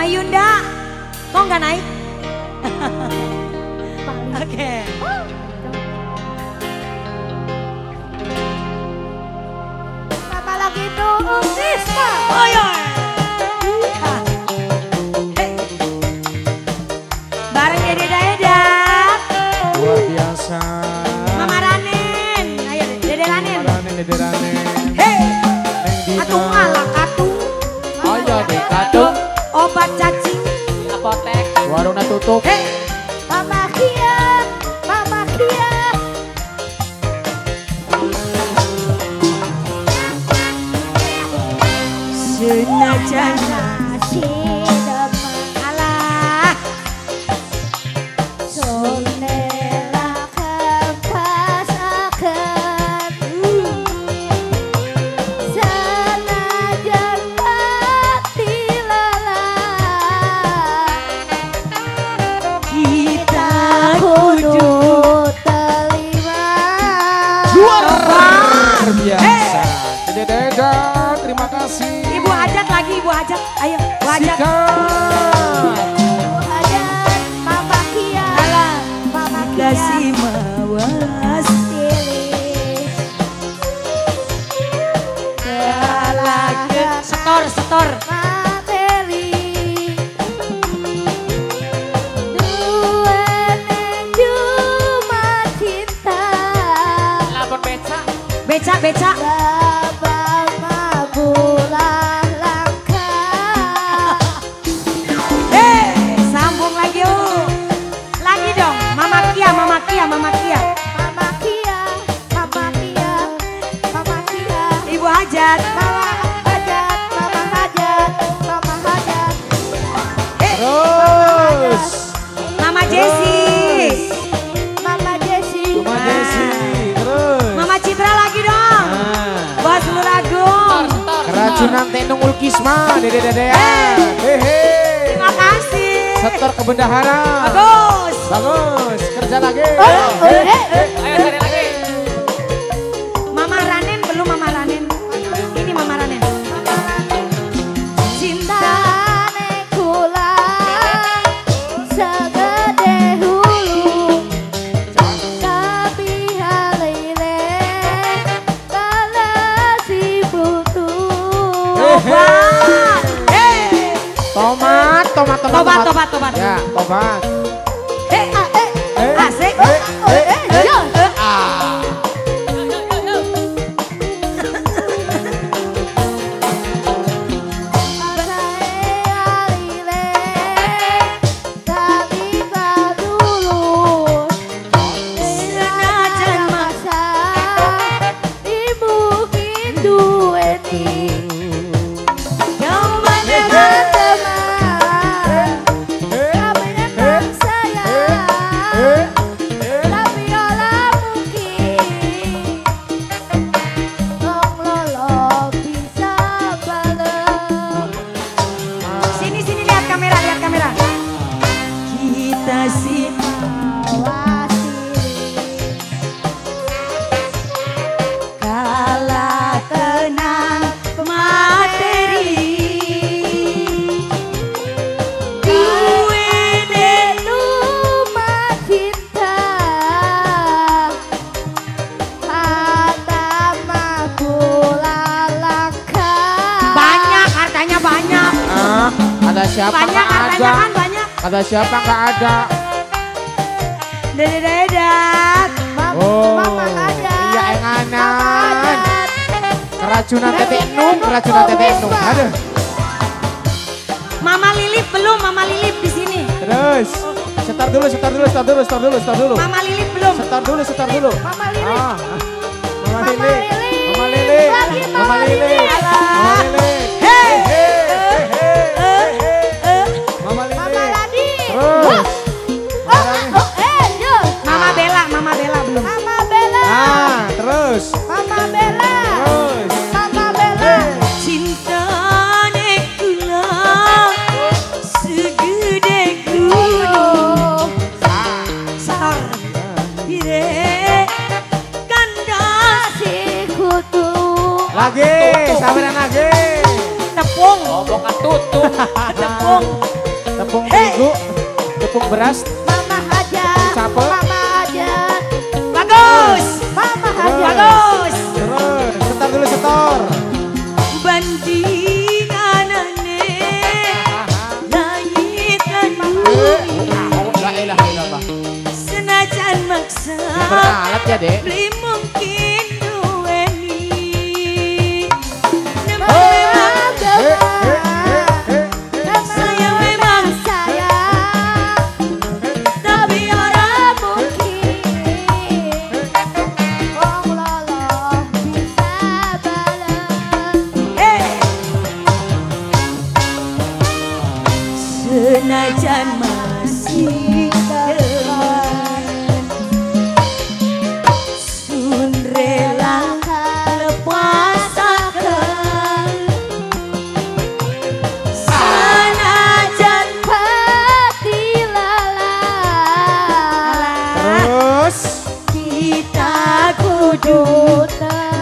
Mama Yunda, kok nggak naik? Oke. Mama lagi nunggu Tisma. Oh iya. Bareng Dede Dayak. Luar biasa. Mama Ranen. Ayo Dede Ranen. Dede Ranen. Hei. Neng Dina. Atung ala katung. Ayo deh katung. Obat cacing. Apotek. Warungnya tutup. Hei. Mama Kia, Mama Kia. Senajan Masih demam. alah. Sondela kempas akan Sanajan hati lelah Kita kudu terima. Luar biasa. Dede Dayak, terima kasih. Ibu hajat lagi, ibu hajat. Ayo, ibu hajat. Sikat. Hajat Mama Kia, Alah. Mama Kia. Kasih mawas. Setor, setor. Materi Duene cuma cinta Lapor beca. Beca, beca. Babal mabulah langkah Sambung lagi yuk. Lagi dong. Mama Kia, Mama Kia, Mama Kia. Mama Kia, Mama Kia, Mama Kia. Ibu hajat. Mama hajat, Mama hajat, Mama hajat. Terus. Mama Jessie. Mama Jessie. Mama Jessie. Terus. Mama Citra lagi dong. Nah. Bos Luragung. Keracunan Tenung Ulkisma. Dede Dayak. Hehe. Terima kasih. Setor kebendaharaan. Bagus. Bagus. Kerja lagi. Ayo cari lagi. Mama Ranen belum Mama Ranen. Ini Mama Ranen. Cinta nekula segede hulu tapi halile kala si butuh. Obat. Tomat, tomat, tomat, Tobat, tobat, tobat. Ya, tobat. Asik. Yo. Sini, sini lihat kamera, lihat kamera. Kita sih kalah tenang materi. Duene banyak, hartanya banyak. Ah, ada siapa Banyak nggak hartanya ada? kan banyak. Ada siapa nggak ada? Dede Dayak. Oh, Mama ada. iya enganan. Keracunan Tete Enung, keracunan Tete Enung. Aduh. Mama Lilip belum, Mama Lilip di sini. Terus. Setar dulu, setar dulu, setar dulu, setar dulu, setar dulu. Mama Lilip belum. Setar dulu, setar dulu. Mama Lili. Ah, Mama Mama Lili. Lili. Mama Lili. Lagi Mama Mama Lili. Lili. Mama Lili. Hei. Mama Lili. Mama Ladi. Terus. Mama Bella, Mama Bella belum. Mama Bella. Ah, terus. Mama Bella. Terus. Mama Bella. Cinta nekula segede gunung. Sar. Dire kanda Si kutu. Lagi, sabaran lagi. tepuk tepung. Oh, bukan tutup. Tepung. Tepung terigu, tepung beras, Mama hajat, Capek. mama hajat, Bagus. mama terus, hajat. Bagus. terus, setor dulu setor. Bandinganane langit lan bumi La ilaha illallah. senajan maksa Beralat ya dek. beli mungkin duweni Memang saya memang sayang, tapi orang mungkin wong lolo bisa bales. senajan masih teman sun rela lepasakan senajan Hati lelah, Terus, kita kudu tetap